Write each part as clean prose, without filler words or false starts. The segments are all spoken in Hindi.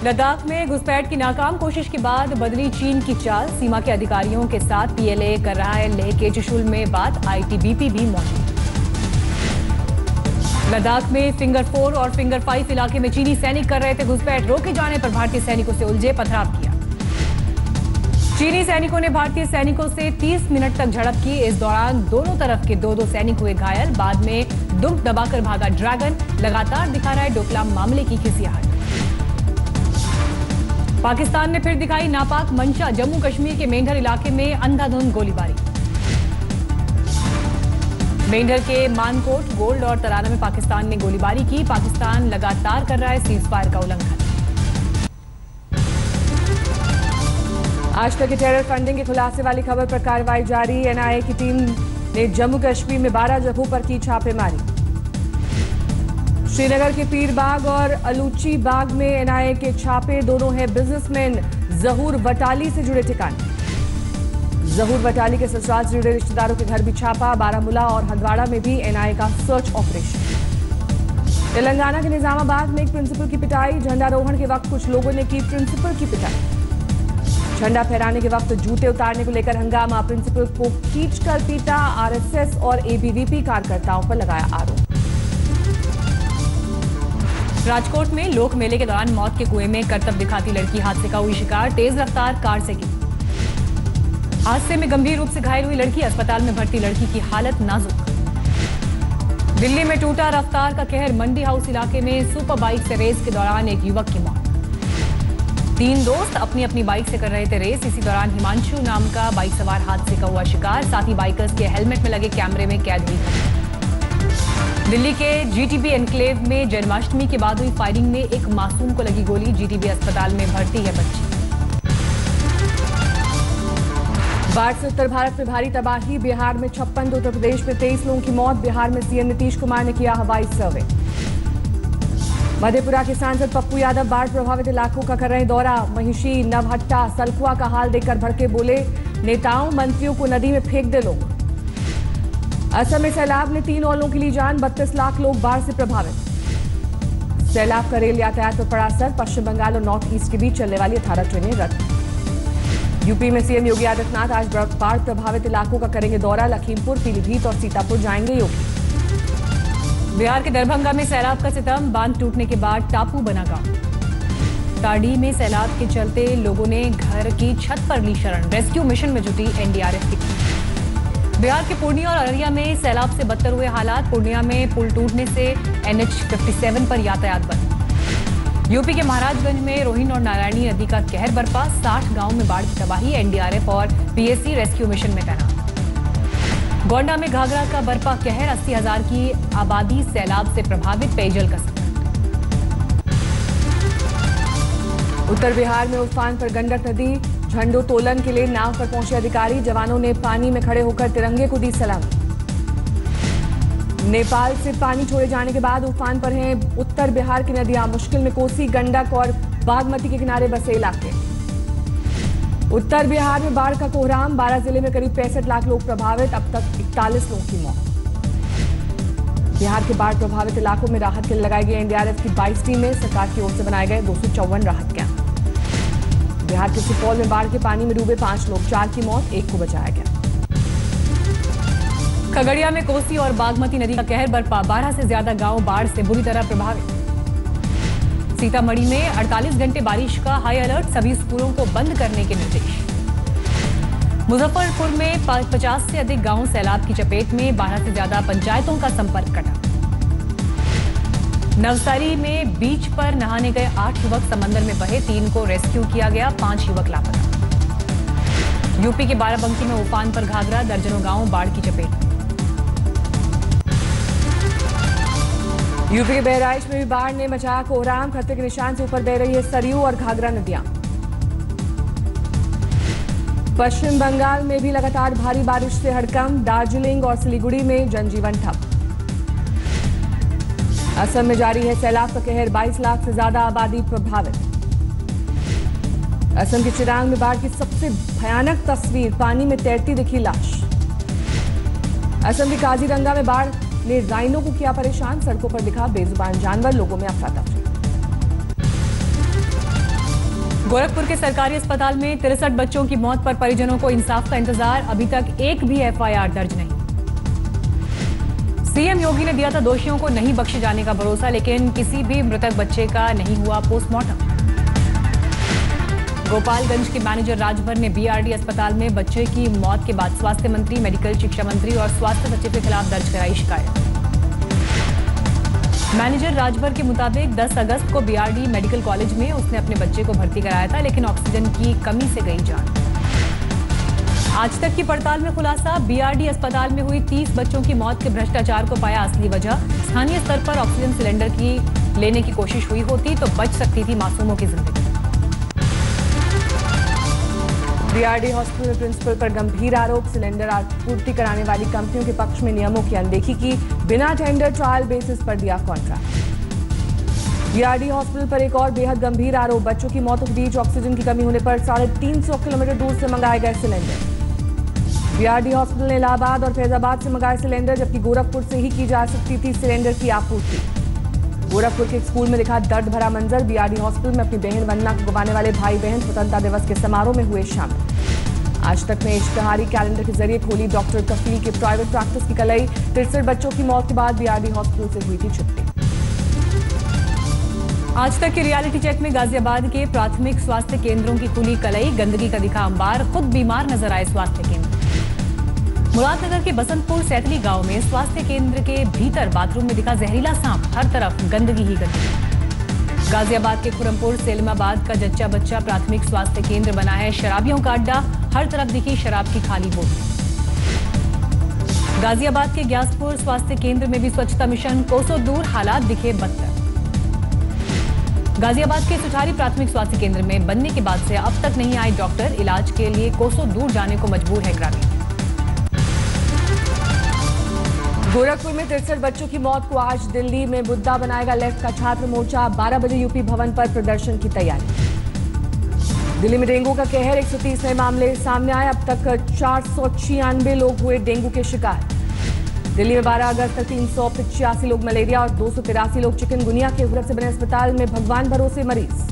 लद्दाख में घुसपैठ की नाकाम कोशिश के बाद बदली चीन की चाल। सीमा के अधिकारियों के साथ पीएलए कर रहा है लेह के चुशुल में बात। आईटीबीपी भी मौजूद। लद्दाख में फिंगर 4 और फिंगर 5 इलाके में चीनी सैनिक कर रहे थे घुसपैठ। रोके जाने पर भारतीय सैनिकों से उलझे, पथराव किया। चीनी सैनिकों ने भारतीय सैनिकों से 30 मिनट तक झड़प की। इस दौरान दोनों तरफ के दो सैनिक हुए घायल। बाद में दुम दबाकर भागा ड्रैगन। लगातार दिखा रहा है डोकलाम मामले की खिसियाहट। पाकिस्तान ने फिर दिखाई नापाक मंशा। जम्मू कश्मीर के मेंढर इलाके में अंधाधुंध गोलीबारी। मेंढर के मानकोट, गोल्ड और तराना में पाकिस्तान ने गोलीबारी की। पाकिस्तान लगातार कर रहा है सीजफायर का उल्लंघन। आज तक की टेरर फंडिंग के खुलासे वाली खबर पर कार्रवाई जारी। एनआईए की टीम ने जम्मू कश्मीर में 12 जगहों पर की छापेमारी। श्रीनगर के पीर बाग और अलूची बाग में एनआईए के छापे। दोनों हैं बिजनेसमैन जहूर वटाली से जुड़े ठिकाने। जहूर वटाली के ससुराल से जुड़े रिश्तेदारों के घर भी छापा। बारामूला और हंदवाड़ा में भी एनआईए का सर्च ऑपरेशन। तेलंगाना के निजामाबाद में एक प्रिंसिपल की पिटाई। झंडारोहण के वक्त कुछ लोगों ने की प्रिंसिपल की पिटाई। झंडा फहराने के वक्त जूते उतारने को लेकर हंगामा। प्रिंसिपल को खींचकर पीटा। आरएसएस और एबीवीपी कार्यकर्ताओं पर लगाया आरोप। राजकोट में लोक मेले के दौरान मौत के कुएं में करतब दिखाती लड़की हादसे का हुई शिकार। तेज रफ्तार कार से गिरी। हादसे में गंभीर रूप से घायल हुई लड़की। अस्पताल में भर्ती लड़की की हालत नाजुक। दिल्ली में टूटा रफ्तार का कहर। मंडी हाउस इलाके में सुपर बाइक से रेस के दौरान एक युवक की मौत। 3 दोस्त अपनी अपनी बाइक से कर रहे थे रेस। इसी दौरान हिमांशु नाम का बाइक सवार हादसे का हुआ शिकार। साथ ही बाइकर्स के हेलमेट में लगे कैमरे में कैद हुई। दिल्ली के जीटीबी एनक्लेव में जन्माष्टमी के बाद हुई फायरिंग में एक मासूम को लगी गोली। जीटीबी अस्पताल में भर्ती है बच्ची। बाढ़ से उत्तर भारत में भारी तबाही। बिहार में 56 तो उत्तर प्रदेश में 23 लोगों की मौत। बिहार में सीएम नीतीश कुमार ने किया हवाई सर्वे। मधेपुरा के सांसद पप्पू यादव बाढ़ प्रभावित इलाकों का कर रहे दौरा। महिषी, नवहट्टा, सलखुआ का हाल देखकर भड़के बोले, नेताओं मंत्रियों को नदी में फेंक दे लोग। असम में सैलाब ने 3 और लोगों की ली जान। 32 लाख लोग बाढ़ से प्रभावित। सैलाब का रेल यातायात पर पड़ा असर। पश्चिम बंगाल और नॉर्थ ईस्ट के बीच चलने वाली 18 ट्रेनें रद्द। यूपी में सीएम योगी आदित्यनाथ आज बाढ़ प्रभावित इलाकों का करेंगे दौरा। लखीमपुर, पीलीभीत और सीतापुर जाएंगे योगी। बिहार के दरभंगा में सैलाब का सितम। बांध टूटने के बाद टापू बना गांव। ताड़ी में सैलाब के चलते लोगों ने घर की छत पर ली शरण। रेस्क्यू मिशन में जुटी एनडीआरएफ की टीम। बिहार के पूर्णिया और अररिया में सैलाब से बदतर हुए हालात। पूर्णिया में पुल टूटने से एनएच 57 पर यातायात बंद। यूपी के महाराजगंज में रोहिन और नारायणी नदी का कहर बरपा। 60 गांव में बाढ़ की तबाही। एनडीआरएफ और पीएसी रेस्क्यू मिशन में तैनात। गोंडा में घाघरा का बरपा कहर। 80,000 की आबादी सैलाब से प्रभावित। पेयजल का संकट। उत्तर बिहार में उफान पर गंडक नदी। झंडोत्तोलन के लिए नाव पर पहुंचे अधिकारी। जवानों ने पानी में खड़े होकर तिरंगे को दी सलामी। नेपाल से पानी छोड़े जाने के बाद उफान पर हैं उत्तर बिहार की नदियां। मुश्किल में कोसी, गंडक और बागमती के किनारे बसे इलाके। उत्तर बिहार में बाढ़ का कोहराम। 12 जिले में करीब 65 लाख लोग प्रभावित। अब तक 41 लोगों की मौत। बिहार के बाढ़ प्रभावित इलाकों में राहत के लिए लगाई गई एनडीआरएफ की 22 टीमें। सरकार की ओर से बनाए गए 254 राहत कैंप। बिहार के सुपौल में बाढ़ के पानी में डूबे 5 लोग। 4 की मौत, 1 को बचाया गया। खगड़िया में कोसी और बागमती नदी का कहर बरपा। 12 से ज्यादा गांव बाढ़ से बुरी तरह प्रभावित। सीतामढ़ी में 48 घंटे बारिश का हाई अलर्ट। सभी स्कूलों को बंद करने के निर्देश। मुजफ्फरपुर में 50 से अधिक गांव सैलाब की चपेट में। 12 से ज्यादा पंचायतों का संपर्क कटा। नवसारी में बीच पर नहाने गए 8 युवक समंदर में बहे। 3 को रेस्क्यू किया गया। 5 युवक लापता। यूपी के बाराबंकी में उफान पर घाघरा। दर्जनों गांव बाढ़ की चपेट। यूपी के बहराइच में भी बाढ़ ने मचाया कोहराम। खतरे के निशान से ऊपर बह रही है सरयू और घाघरा नदियां। पश्चिम बंगाल में भी लगातार भारी बारिश से हड़कंप। दार्जिलिंग और सिलीगुड़ी में जनजीवन ठप। असम में जारी है सैलाब का कहर। 22 लाख से ज्यादा आबादी प्रभावित। असम के चिरांग में बाढ़ की सबसे भयानक तस्वीर। पानी में तैरती दिखी लाश। असम के काजीरंगा में बाढ़ ने राइनो को किया परेशान। सड़कों पर दिखा बेजुबान जानवर। लोगों में अफरा तफरी। गोरखपुर के सरकारी अस्पताल में 63 बच्चों की मौत पर परिजनों को इंसाफ का इंतजार, अभी तक एक भी एफआईआर दर्ज नहीं। सीएम योगी ने दिया था दोषियों को नहीं बख्शे जाने का भरोसा, लेकिन किसी भी मृतक बच्चे का नहीं हुआ पोस्टमार्टम। गोपालगंज के मैनेजर राजभर ने बीआरडी अस्पताल में बच्चे की मौत के बाद स्वास्थ्य मंत्री, मेडिकल शिक्षा मंत्री और स्वास्थ्य सचिव के खिलाफ दर्ज कराई शिकायत। मैनेजर राजभर के मुताबिक 10 अगस्त को बीआरडी मेडिकल कॉलेज में उसने अपने बच्चे को भर्ती कराया था, लेकिन ऑक्सीजन की कमी से गई जान। आज तक की पड़ताल में खुलासा, बीआरडी अस्पताल में हुई 30 बच्चों की मौत के भ्रष्टाचार को पाया असली वजह। स्थानीय स्तर पर ऑक्सीजन सिलेंडर की लेने की कोशिश हुई होती तो बच सकती थी मासूमों की जिंदगी। बीआरडी हॉस्पिटल में प्रिंसिपल पर गंभीर आरोप, सिलेंडर आपूर्ति कराने वाली कंपनियों के पक्ष में नियमों की अनदेखी की, बिना टेंडर ट्रायल बेसिस पर दिया कॉन्ट्रैक्ट। बीआरडी हॉस्पिटल पर एक और बेहद गंभीर आरोप, बच्चों की मौतों के बीच ऑक्सीजन की कमी होने पर 350 किलोमीटर दूर से मंगाए गए सिलेंडर। बीआरडी हॉस्पिटल ने इलाहाबाद और फैजाबाद से मंगाए सिलेंडर, जबकि गोरखपुर से ही की जा सकती थी सिलेंडर की आपूर्ति। गोरखपुर के एक स्कूल में दिखा दर्द भरा मंजर, बीआरडी हॉस्पिटल में अपनी बहन वंदना को गंवाने वाले भाई बहन स्वतंत्रता दिवस के समारोह में हुए शामिल। आज तक ने इश्तिहारी कैलेंडर के जरिए खोली डॉक्टर कफील की प्राइवेट प्रैक्टिस की कलई, 63 बच्चों की मौत के बाद बीआरडी हॉस्पिटल से हुई थी छुट्टी। आज तक के रियलिटी चेक में गाजियाबाद के प्राथमिक स्वास्थ्य केंद्रों की खुली कलई, गंदगी का दिखा अंबार, खुद बीमार नजर आए स्वास्थ्य केंद्र। मुरादनगर के बसंतपुर सैतली गांव में स्वास्थ्य केंद्र के भीतर बाथरूम में दिखा जहरीला सांप, हर तरफ गंदगी ही गंदगी। गाजियाबाद के खुरमपुर सेलिमाबाद का जच्चा बच्चा प्राथमिक स्वास्थ्य केंद्र बना है शराबियों का अड्डा, हर तरफ दिखी शराब की खाली बोतल। गाजियाबाद के ग्यासपुर स्वास्थ्य केंद्र में भी स्वच्छता मिशन, कोसों दूर हालात दिखे बदतर। गाजियाबाद के सुठारी प्राथमिक स्वास्थ्य केंद्र में बनने के बाद से अब तक नहीं आए डॉक्टर, इलाज के लिए कोसों दूर जाने को मजबूर है ग्रामीण। गोरखपुर में 63 बच्चों की मौत को आज दिल्ली में मुद्दा बनाएगा लेफ्ट का छात्र मोर्चा, 12 बजे यूपी भवन पर प्रदर्शन की तैयारी। दिल्ली में डेंगू का कहर, 130 नए मामले सामने आए, अब तक 496 लोग हुए डेंगू के शिकार। दिल्ली में 12 अगस्त तक 385 लोग मलेरिया और 283 लोग चिकनगुनिया के उग्र से बने अस्पताल में भगवान भरोसे मरीज।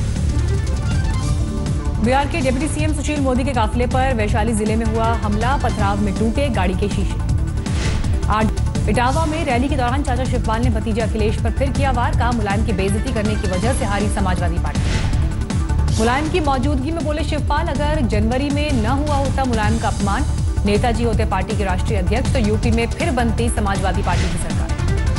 बिहार के डिप्टी सीएम सुशील मोदी के काफिले पर वैशाली जिले में हुआ हमला, पथराव में टूटे गाड़ी के शीशे। आज इटावा में रैली के दौरान चाचा शिवपाल ने भतीजे अखिलेश पर फिर किया वार, कहा मुलायम की बेइज्जती करने की वजह से हारी समाजवादी पार्टी। मुलायम की मौजूदगी में बोले शिवपाल, अगर जनवरी में न हुआ होता मुलायम का अपमान, नेताजी होते पार्टी के राष्ट्रीय अध्यक्ष, तो यूपी में फिर बनती समाजवादी पार्टी की सरकार।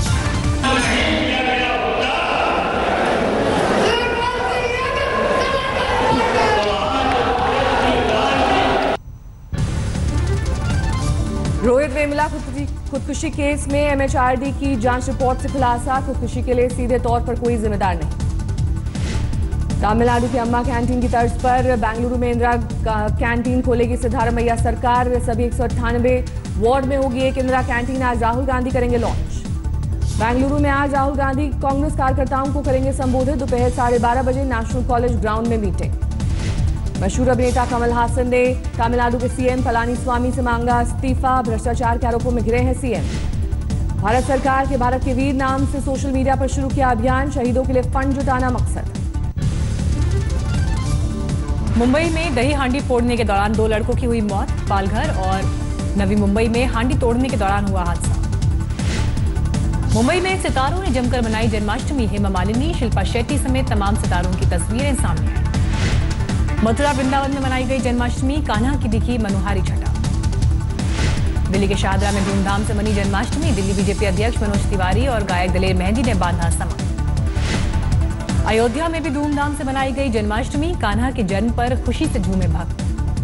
रोहित वेमुला खुदकुशी केस में एमएचआरडी की जांच रिपोर्ट से खुलासा, खुदकुशी के लिए सीधे तौर पर कोई जिम्मेदार नहीं। तमिलनाडु की अम्मा कैंटीन की तर्ज पर बेंगलुरु में इंदिरा कैंटीन खोलेगी सिद्धारमैया सरकार, सभी 198 वार्ड में होगी एक इंदिरा कैंटीन। आज राहुल गांधी करेंगे लॉन्च। बेंगलुरु में आज राहुल गांधी कांग्रेस कार्यकर्ताओं को करेंगे संबोधित, दोपहर 12:30 बजे नेशनल कॉलेज ग्राउंड में मीटिंग। मशहूर अभिनेता कमल हासन ने तमिलनाडु के सीएम पलानीस्वामी से मांगा इस्तीफा, भ्रष्टाचार के आरोपों में घिरे हैं सीएम। भारत सरकार के भारत के वीर नाम से सोशल मीडिया पर शुरू किया अभियान, शहीदों के लिए फंड जुटाना मकसद। मुंबई में दही हांडी फोड़ने के दौरान 2 लड़कों की हुई मौत, पालघर और नवी मुंबई में हांडी तोड़ने के दौरान हुआ हादसा। मुंबई में सितारों ने जमकर मनाई जन्माष्टमी, हेमा मालिनी, शिल्पा शेट्टी समेत तमाम सितारों की तस्वीरें सामने आई। मथुरा वृंदावन में मनाई गई जन्माष्टमी, कान्हा की दिखी मनोहारी छटा। दिल्ली के शाहदरा में धूमधाम से मनी जन्माष्टमी, दिल्ली बीजेपी अध्यक्ष मनोज तिवारी और गायक दलेर मेहंदी ने बांधा समा। अयोध्या में भी धूमधाम से मनाई गई जन्माष्टमी, कान्हा के जन्म पर खुशी से झूमे भक्त।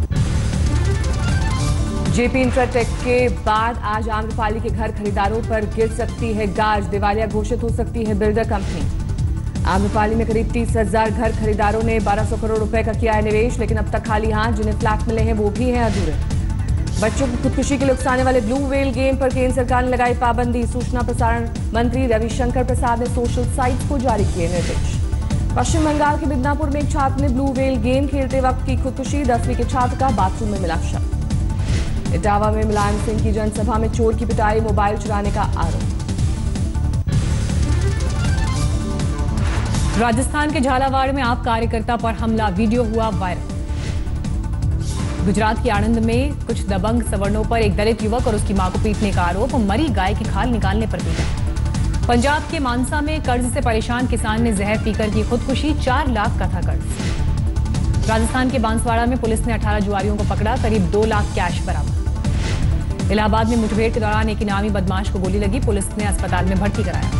जेपी इंफ्राटेक के बाद आज आम्रपाली के घर खरीदारों पर गिर सकती है गाज, दिवालिया घोषित हो सकती है बिल्डर कंपनी। आम्रपाली में करीब 30,000 घर खरीदारों ने 1200 करोड़ रुपए का किया है निवेश, लेकिन अब तक खाली हाथ जिन्हें फ्लैट मिले हैं वो भी हैं अधूरे। बच्चों को खुदकुशी के लिए उकसाने वाले ब्लू व्हेल गेम पर केंद्र सरकार ने लगाई पाबंदी, सूचना प्रसारण मंत्री रविशंकर प्रसाद ने सोशल साइट्स को जारी किए निर्देश। पश्चिम बंगाल के मिदनापुर में एक छात्र ने ब्लू व्हेल गेम खेलते वक्त की खुदकुशी, 10वीं के छात्र का बाथरूम में मिला शव। इटावा में मुलायम सिंह की जनसभा में चोर की पिटाई, मोबाइल चुराने का आरोप। राजस्थान के झालावाड़ में आप कार्यकर्ता पर हमला, वीडियो हुआ वायरल। गुजरात के आणंद में कुछ दबंग सवर्णों पर एक दलित युवक और उसकी मां को पीटने का आरोप, मरी गाय की खाल निकालने पर पीटा। पंजाब के मानसा में कर्ज से परेशान किसान ने जहर पीकर की खुदकुशी, 4 लाख का था कर्ज। राजस्थान के बांसवाड़ा में पुलिस ने 18 जुआरियों को पकड़ा, करीब 2 लाख कैश बरामद। इलाहाबाद में मुठभेड़ के दौरान एक इनामी बदमाश को गोली लगी, पुलिस ने अस्पताल में भर्ती कराया।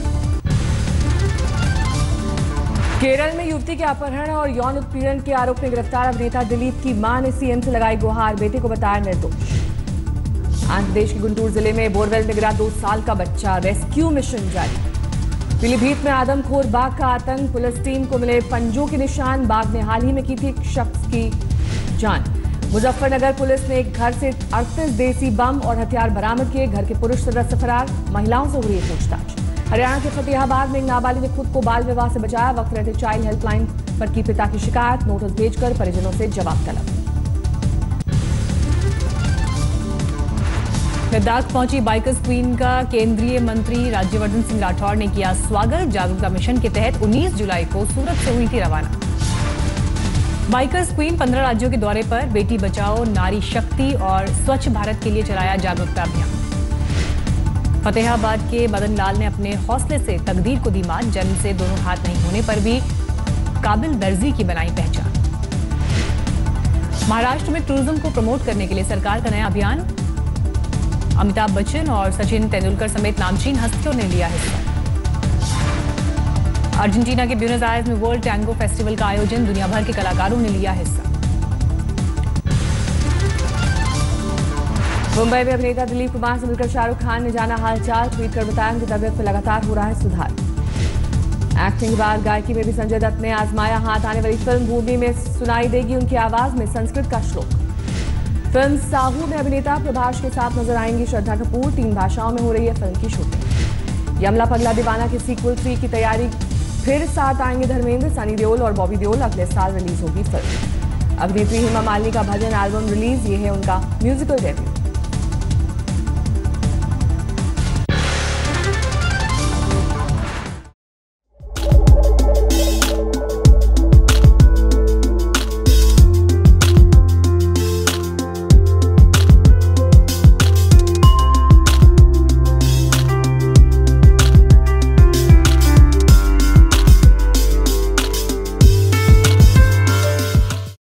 केरल में युवती के अपहरण और यौन उत्पीड़न के आरोप में गिरफ्तार अभिनेता दिलीप की मां ने सीएम से लगाई गुहार, बेटे को बताया निर्दोष। आंध्र प्रदेश के गुंटूर जिले में बोरवेल में गिरा 2 साल का बच्चा, रेस्क्यू मिशन जारी। पीलीभीत में आदमखोर बाघ का आतंक, पुलिस टीम को मिले पंजों के निशान, बाघ ने हाल ही में की थी एक शख्स की जान। मुजफ्फरनगर पुलिस ने एक घर से 38 देसी बम और हथियार बरामद किए, घर के पुरुष सदस्य फरार, महिलाओं से हो रही है पूछताछ। हरियाणा के फतेहाबाद में एक नाबालिग ने खुद को बाल विवाह से बचाया, वक्त रहते चाइल्ड हेल्पलाइन पर की पिता की शिकायत, नोटिस भेजकर परिजनों से जवाब तलब। लद्दाख पहुंची बाइकर्स क्वीन का केंद्रीय मंत्री राज्यवर्धन सिंह राठौड़ ने किया स्वागत। जागरूकता मिशन के तहत 19 जुलाई को सूरत से हुई थी रवाना। बाइकर्स क्वीन 15 राज्यों के दौरे पर, बेटी बचाओ, नारी शक्ति और स्वच्छ भारत के लिए चलाया जागरूकता अभियान। फतेहाबाद के मदन लाल ने अपने हौसले से तकदीर को दी मात, जन्म से दोनों हाथ नहीं होने पर भी काबिल दर्जी की बनाई पहचान। महाराष्ट्र में टूरिज्म को प्रमोट करने के लिए सरकार का नया अभियान, अमिताभ बच्चन और सचिन तेंदुलकर समेत नामचीन हस्तियों ने लिया हिस्सा। अर्जेंटीना के ब्यूनस आयर्स में वर्ल्ड टैंगो फेस्टिवल का आयोजन, दुनिया भर के कलाकारों ने लिया हिस्सा। मुंबई में अभिनेता दिलीप कुमार से मिलकर शाहरुख खान ने जाना हालचाल, ट्वीट कर बताया उनकी तबीयत में लगातार हो रहा है सुधार। एक्टिंग के बाद गायकी में भी संजय दत्त ने आजमाया हाथ, आने वाली फिल्म भूमि में सुनाई देगी उनकी आवाज में संस्कृत का श्लोक। फिल्म साहू में अभिनेता प्रभास के साथ नजर आएंगी श्रद्धा कपूर, 3 भाषाओं में हो रही है फिल्म की शूटिंग। यमला पगला दीवाना के सीक्वल 3 की तैयारी, फिर साथ आएंगे धर्मेंद्र, सनी देओल और बॉबी देओल, अगले साल रिलीज होगी फिल्म। अभिनेत्री हेमा मालिनी का भजन एल्बम रिलीज, ये है उनका म्यूजिकल डेब्यू।